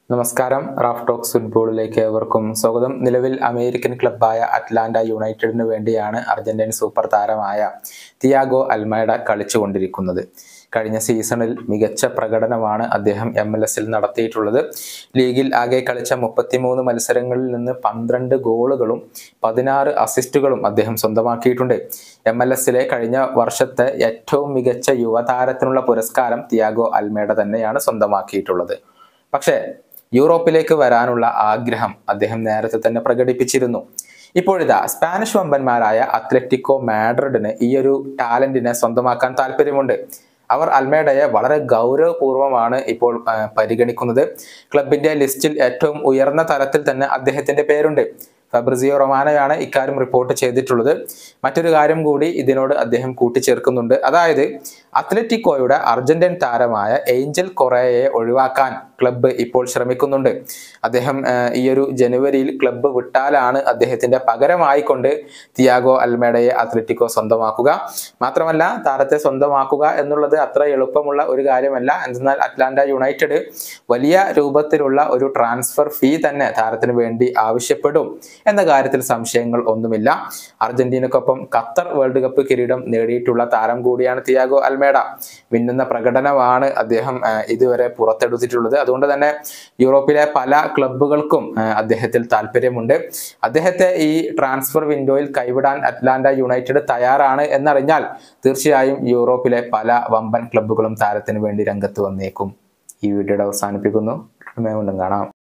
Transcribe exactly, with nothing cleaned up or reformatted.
നമസ്കാരം. Raf talks ഫുട്ബോളിലേക്ക് ഏവർക്കും സ്വാഗതം. നിലവിൽ അമേരിക്കൻ ക്ലബ്ബായ അറ്റ്ലാന്റ യുണൈറ്റഡിന് വേണ്ടിയാണ് അർജന്റീൻ സൂപ്പർ താരമായ തിയാഗോ അൽമേഡ കളിച്ചുകൊണ്ടിരിക്കുന്നത്. കഴിഞ്ഞ സീസണിൽ മികച്ച പ്രകടനമാണ് അദ്ദേഹം എം എൽ എസിൽ നടത്തിയിട്ടുള്ളത്. ലീഗിൽ ആകെ കളിച്ച മുപ്പത്തിമൂന്ന് മത്സരങ്ങളിൽ നിന്ന് പന്ത്രണ്ട് ഗോളുകളും പതിനാറ് അസിസ്റ്റുകളും അദ്ദേഹം സ്വന്തമാക്കിയിട്ടുണ്ട്. എം എൽ എസിലെ കഴിഞ്ഞ വർഷത്തെ ഏറ്റവും മികച്ച യുവതാരത്തിനുള്ള പുരസ്കാരം തിയാഗോ അൽമേഡ തന്നെയാണ് സ്വന്തമാക്കിയിട്ടുള്ളത്. പക്ഷേ യൂറോപ്പിലേക്ക് വരാനുള്ള ആഗ്രഹം അദ്ദേഹം നേരത്തെ തന്നെ പ്രകടിപ്പിച്ചിരുന്നു. ഇപ്പോഴിതാ സ്പാനിഷ് വമ്പന്മാരായ അത്ലറ്റിക്കോ മാഡ്രിഡിന് ഈ ഒരു ടാലന്റിനെ സ്വന്തമാക്കാൻ താല്പര്യമുണ്ട്. അവർ അൽമേഡയെ വളരെ ഗൗരവപൂർവ്വമാണ് ഇപ്പോൾ പരിഗണിക്കുന്നത്. ക്ലബിന്റെ ലിസ്റ്റിൽ ഏറ്റവും ഉയർന്ന തലത്തിൽ തന്നെ അദ്ദേഹത്തിന്റെ പേരുണ്ട്. ഫാബ്രിസിയോ റൊമാനോയാണ് ഇക്കാര്യം റിപ്പോർട്ട് ചെയ്തിട്ടുള്ളത്. മറ്റൊരു കാര്യം കൂടി ഇതിനോട് അദ്ദേഹം കൂട്ടിച്ചേർക്കുന്നുണ്ട്. അതായത് അത്ലറ്റിക്കോയുടെ അർജന്റീൻ താരമായ ഏഞ്ചൽ കൊറേയെ ഒഴിവാക്കാൻ ക്ലബ്ബ് ഇപ്പോൾ ശ്രമിക്കുന്നുണ്ട്. അദ്ദേഹം ഈ ഒരു ജനുവരിയിൽ ക്ലബ്ബ് വിട്ടാലാണ് അദ്ദേഹത്തിന്റെ പകരമായിക്കൊണ്ട് തിയാഗോ അൽമേഡയെ അത്ലറ്റിക്കോ സ്വന്തമാക്കുക. മാത്രമല്ല, താരത്തെ സ്വന്തമാക്കുക എന്നുള്ളത് അത്ര എളുപ്പമുള്ള ഒരു കാര്യമല്ല. എന്നാൽ അറ്റ്ലാന്റ യുണൈറ്റഡ് വലിയ രൂപത്തിലുള്ള ഒരു ട്രാൻസ്ഫർ ഫീ തന്നെ താരത്തിന് വേണ്ടി ആവശ്യപ്പെടും എന്ന കാര്യത്തിൽ സംശയങ്ങൾ ഒന്നുമില്ല. അർജന്റീനക്കൊപ്പം ഖത്തർ വേൾഡ് കപ്പ് കിരീടം നേടിയിട്ടുള്ള താരം കൂടിയാണ് തിയാഗോ അൽമേഡ. മിന്നുന്ന പ്രകടനമാണ് അദ്ദേഹം ഇതുവരെ പുറത്തെടുത്തിട്ടുള്ളത്. അതുകൊണ്ട് തന്നെ യൂറോപ്പിലെ പല ക്ലബ്ബുകൾക്കും അദ്ദേഹത്തിൽ താല്പര്യമുണ്ട്. അദ്ദേഹത്തെ ഈ ട്രാൻസ്ഫർ വിൻഡോയിൽ കൈവിടാൻ അറ്റ്ലാന്റ യുണൈറ്റഡ് തയ്യാറാണ് എന്നറിഞ്ഞാൽ തീർച്ചയായും യൂറോപ്പിലെ പല വമ്പൻ ക്ലബ്ബുകളും താരത്തിന് വേണ്ടി രംഗത്ത് വന്നേക്കും. ഈ വീഡിയോയുടെ അവസാനിപ്പിക്കുന്നു. വീണ്ടും കാണാം.